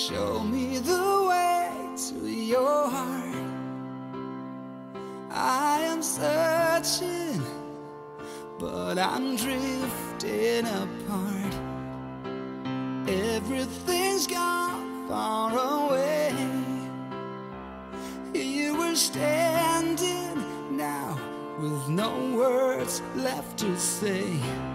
show me the way to your heart. I am searching, but I'm drifting apart. Everything's gone far away. Here we're standing now with no words left to say.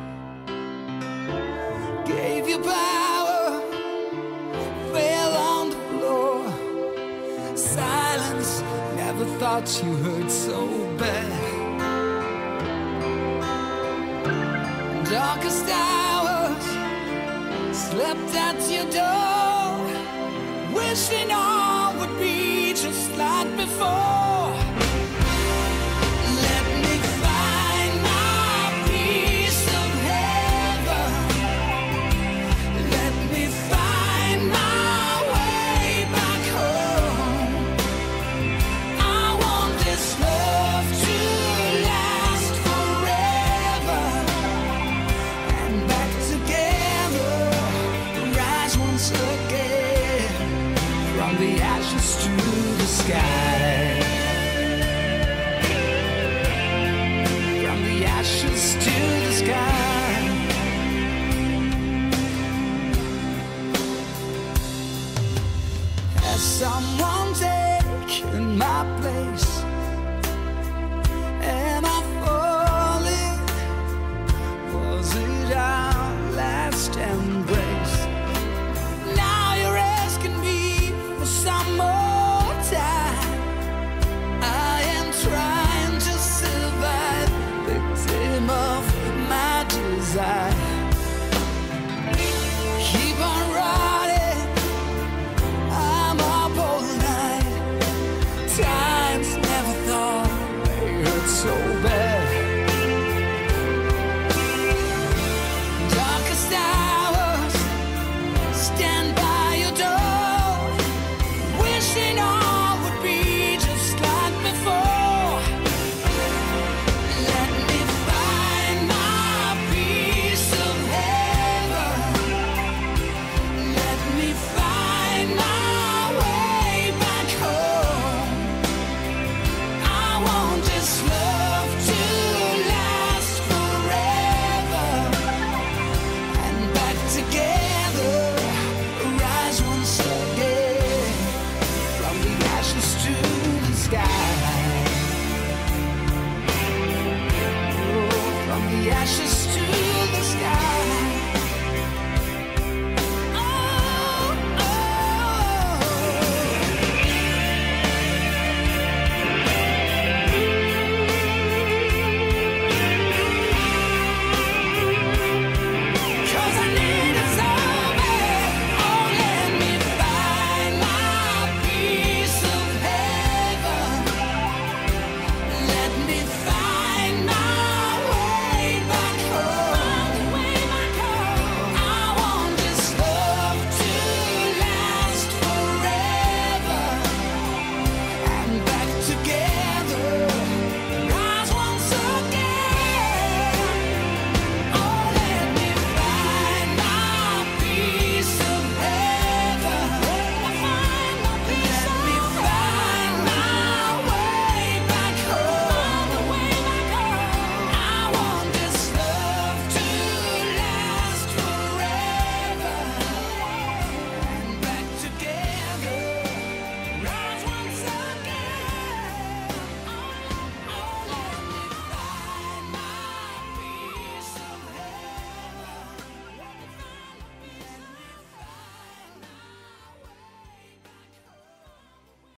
Gave you power, fell on the floor. Silence, never thought you hurt so bad. Darkest hours, slept at your door, wishing all would be just like before.